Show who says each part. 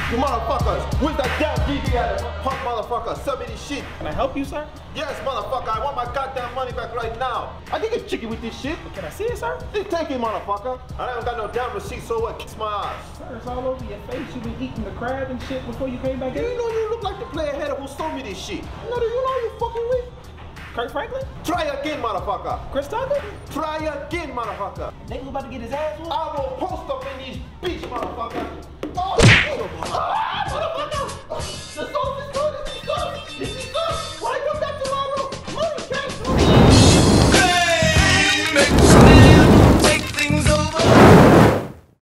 Speaker 1: You motherfuckers, where's that damn DD at? Punk motherfucker, sell me this shit.
Speaker 2: Can I help you, sir?
Speaker 1: Yes, motherfucker, I want my goddamn money back right now. I think it's chicken with this shit.
Speaker 2: Can I see it, sir?
Speaker 1: Just take it, motherfucker. I haven't got no damn receipt, so what? Kiss my ass.
Speaker 2: Sir, it's all over your face. You been eating the crab and shit before you came back in?
Speaker 1: You know you look like the player header who sold me this shit. You know you fucking with?
Speaker 2: Kurt Franklin?
Speaker 1: Try again, motherfucker.
Speaker 2: Chris Tucker?
Speaker 1: Try again, motherfucker.
Speaker 2: Nigga about to get his ass whooped?
Speaker 1: I will post up in these bitch, motherfucker. Oh, motherfucker.